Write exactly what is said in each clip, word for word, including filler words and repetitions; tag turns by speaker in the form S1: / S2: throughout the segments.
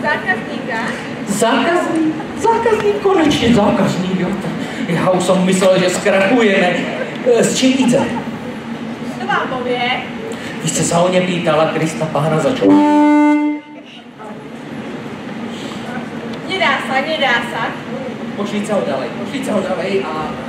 S1: zákazníka?
S2: Zákazník? Zákazník, konečne zákazník, jo. Ja už som myslel, že skrachujeme. S čím ide?
S1: Kto vám povie?
S2: Vy ste sa ho nepýtala, Krista Pána, za čo?
S1: Nedá sa, nedá sa.
S2: Pošlite ho ďalej, pošlite ho ďalej a...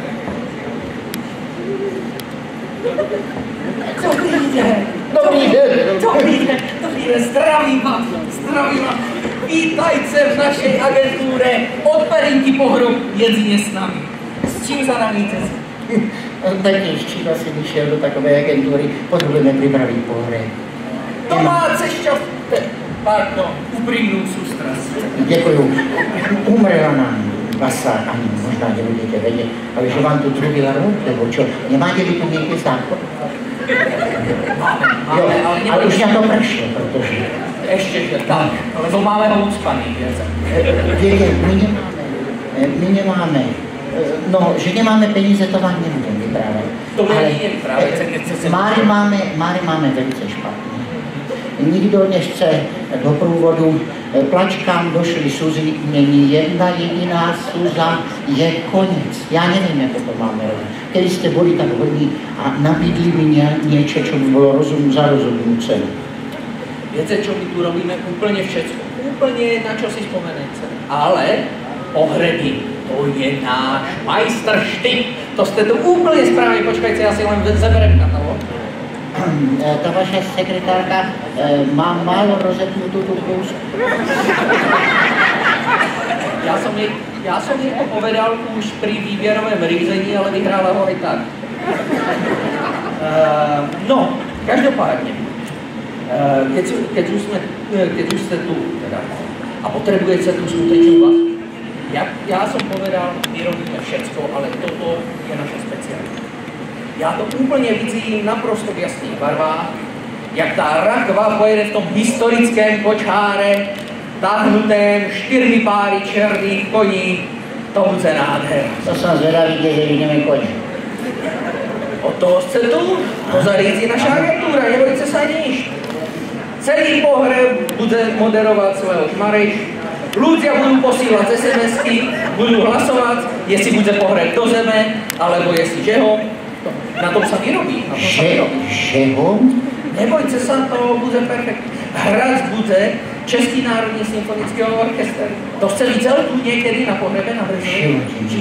S2: Dobrý deň.
S3: Dobrý deň.
S2: Dobrý deň, dobrý deň, zdravím vás, zdravím vás. Vítajte v našej agentúre od Perinky po hrob, jedzine s nami. S čím zaraníte?
S3: Taký štíva si vyšiel do takové agentúry, potrebujeme pripraviť pohreb.
S2: Domáce šťastie, pardon, úprimnú sústrasť.
S3: Ďakujem. Umrela nám basa, ani možná nebudete vedieť, ale že vám tu trubila rúk, lebo čo, nemáte vy tu niekde zákon?
S2: Máme,
S3: Jo,
S2: máme, ale
S3: ale už
S2: nebudeme...
S3: na to prešlo, pretože...
S2: Ešte, že tak, lebo máme ho ucpaný, viete.
S3: Viete, my nemáme, my nemáme, no, že nemáme peníze, to vám nebudem vyprávať.
S2: To ale nevyprávajte, keď chcete...
S3: Mári máme, Mári máme velice špatné. Nikdo nechce do průvodu, plačkám došly suzy, není jedna jediná suza, je konec. Já nevím, jak to máme robiť. Keď ste boli tak hodní a nabídli mi nie, niečo, čo by bolo rozum za rozumnú cenu.
S2: Viete, čo my tu robíme? Úplne všetko. Úplne na čo si spomenete. Ale pohreby, to je náš majstrštyk. To ste tu úplne správne. Počkajte, ja si len zaberem katalóg.
S3: Tá vaša sekretárka e, má málo rozepnutú tú blúzku.
S2: Ja som jej, ja som jej to povedal už pri výbierovém rízení, ale vyhrála ho aj tak. Uh, no, každopádne. Keď, keď, už sme, keď už ste tu teda, a potrebujete tú skutečnú vás, ja, ja som povedal, my robíme všetko, ale toto je naša specialita. Ja to úplne vidím naprosto v jasných barvách, jak tá rakva pojede v tom historickém kočáre, táhnutém štyrmi páry černých koní, to bude nádhera.
S3: To som zvedavý, kde ideme koni.
S2: Od toho ste tu, to zarízi naša agentúra, nebojte sa nič. Celý pohreb bude moderovať Leoš Mareš, ľudia budú posílať es em esky, budú hlasovať, jestli bude pohreb do zeme, alebo jestli žeho. Na tom sa vyrobí, na tom sa vyrobí.
S3: Žeho?
S2: Nebojte sa, to bude perfektné. Hrať bude Český národní symfonický orchester. To chceli celú tu niekedy na pohrebe na Brezovi.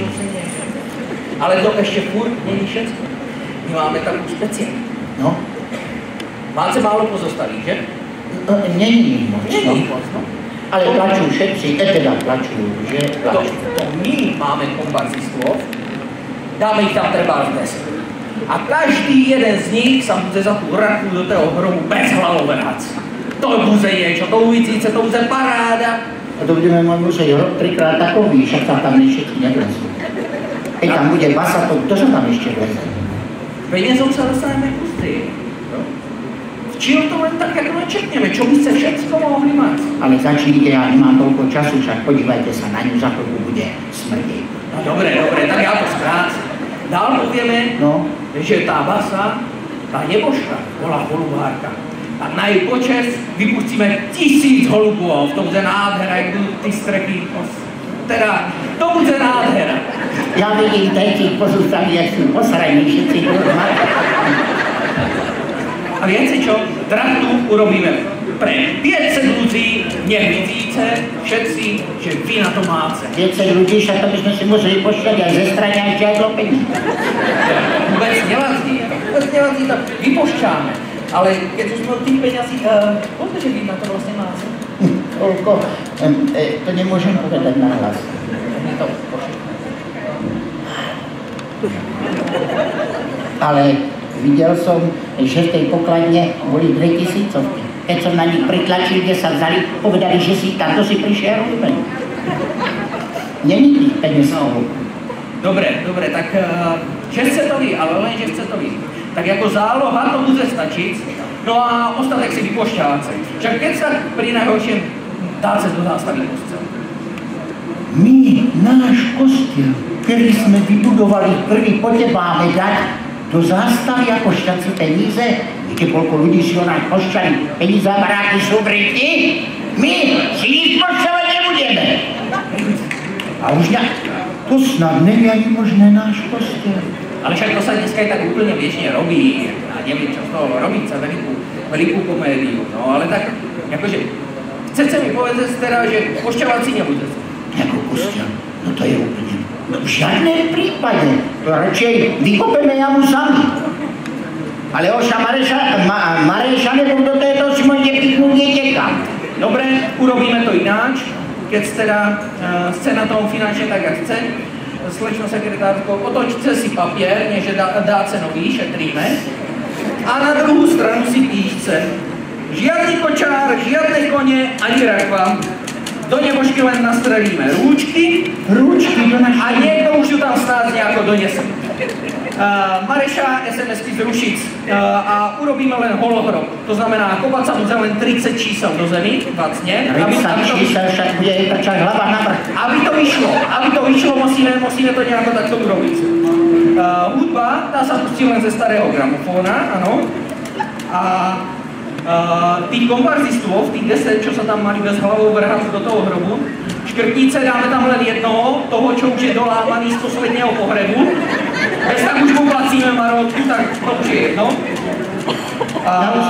S2: Ale to ešte furt není všetko. My máme takú specialitu.
S3: No?
S2: Máte málo pozostalých, že?
S3: No, není moc, no.
S2: Není moc, no.
S3: Ale plačú všetci, e teda plačú, že
S2: To,
S3: plačú.
S2: to my máme komparzistvo, dáme ich tam treba dnes. A každý jeden z nich sa bude za tú raku do toho hrobu bez hlavou vrhať. To bude niečo, to uvidíte, to bude paráda.
S3: A to budeme mať musieť hrob trikrát takový, však sa tam všetci nevlezú. Keď tam bude basa, to kto sa tam ešte vleze?
S2: Peniazom sa dostaneme kusty. Čiže to len tak, ako načetneme, čo by ste všetko mohli mať.
S3: Ale začnite, ja nemám toľko času, však podívajte sa na ňu, za chvíľku bude smrdeť.
S2: No dobre, dobre, tak ja to skrátim. Dál povieme,
S3: No.
S2: že tá basa, tá nebožka, bola holubárka. A na jej počest vypustíme tisíc holubov, v tom bude nádhera, jak budú ty strechy. Teda, to bude nádhera.
S3: Ja vidím tretí pozostali, jak sú posraní všetci.
S2: A viete čo? Drahtu urobíme pre päťset ľudí, nech vidíte všetci, že vy na to máte.
S3: päťset ľudí, však to by sme si museli pošťať aj ze strany, aj aj do peníze.
S2: Vôbec nevadí, vôbec nevadí, to vypošťáme. Ale keď už sme od tých peňazí, uh, koľko, že vy na to vlastne máte?
S3: Koľko? Um, e, to nemôžem povedať na hlas.
S2: My to pošlíme.
S3: Ale videl som, že v tej pokladne boli dve tisícovky. Keď som na nich pritlačil, kde sa vzali, povedali, že si tam, to si prišiel rozumieť. Není tých peniaz.
S2: No, dobre, dobre, tak uh, že chce to vy, ale len, že chce to vy. Tak ako záloha to bude stačiť, no a ostatek si vypošťávate. Však keď sa pri najhoršiem dáte do zástavy kostel.
S3: My, náš kostel, ktorý sme vybudovali prvý, poďte máme dať do zástavy a pošťať si peníze. Viete, koľko ľudí si o nás pošťali peníze a baráky sú briti? My si ich pošťali A už nějak, to snad není ani možné náš kostel.
S2: Ale však to sa dneska aj tak úplne běžně robí. Ja neviem, čo z toho robí sa veľkú, veľkú komédiu. No ale tak, akože, chcete mi povedať teda, že pošťavať si nebudete.
S3: Jako kostel, no to je úplně, no v žádném případě, to radšej vykopeme jamu sami. Ale oša Mareša, ma, Mareša nebo do této si môžete píknúť niekam.
S2: Dobre, urobíme to ináč, keď teda uh, chce na tom finančne tak, jak chce. Slečno sekretárko, otočte si papier, než dá, dá cenový, šetríme. A na druhou stranu si píšte. Žiadny kočár, žiadne kone, ani rakva. Do nebožky len nastrelíme rúčky.
S3: Rúčky do naši.
S2: A niekto už ju tam snáď nejako donese. Uh, Mareša es em esky zrušiť uh, a urobíme len holohrob. To znamená, kopať sa bude len tridsať čísel do zemi, vlastne.
S3: tridsať čísel, však bude tačať hlava na vrch.
S2: Aby to vyšlo, aby to vyšlo, musíme, musíme to nejako takto urobiť. Uh, hudba, tá sa pustí len ze starého gramofóna, áno. A uh, tých konvarzistov, tých deset, čo sa tam mali bez hlavou vrhať do toho hrobu, škrtnice dáme tam len jednoho, toho, čo už je dolámaný z posledného pohrebu. Bez tak už mu placíme marotku, tak to už je jedno. A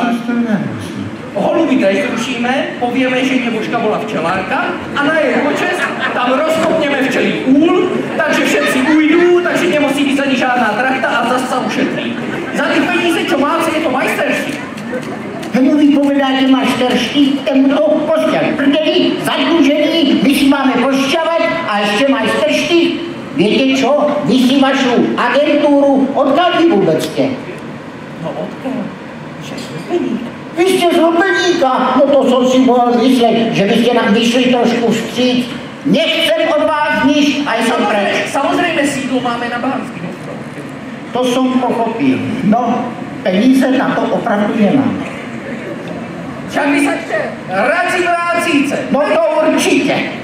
S2: holuby teď zrušíme, povieme, že nebožka bola včelárka a na jej počest tam rozkopneme včelí úl, takže všetci ujdú, takže nemusí byť ani žádná trachta a zase sa ušetrí. Za ty peníze, čo máte, je to majsterští.
S3: Hemu vy povedáte majsterští, temu to kostel prdeli, zadlužený, my si máme pošťavať a ešte majsterští. Viete čo? Vy si vašu agentúru odkiaľ vy vôbec ste?
S2: No odkiaľ? Že slupeník.
S3: Vy ste z Lupeníka, no to som si mohol mysleť, že by ste nám vyšli trošku vstříc. Nechcem od vás nič, aj som preč.
S2: Samozrejme sídlo máme na Banským ostrove.
S3: To som pochopil. No, peníze na to opravdu nemáme.
S2: Však vy sa ešte radši vracíte.
S3: No to určite.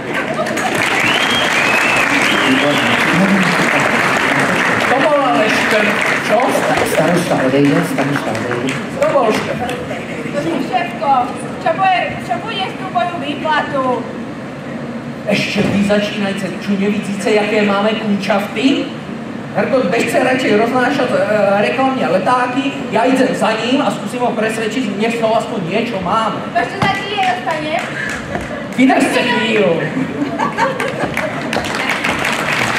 S2: To bol ale škrt, čo?
S3: Starosta odejde, starosta odejde.
S2: To bol škrt.
S1: Šéfko, čo bude, čo bude s tú moju výplatu?
S2: Ešte vy začínajte, čo nevidíte, jaké máme kunčafty? Herko, bežte radšej roznášať e, reklamne letáky, ja idem za ním a skúsim ho presvedčiť, nech z toho aspoň niečo máme.
S1: To ešte za ti nedostane?
S2: Vydržte chvíľu.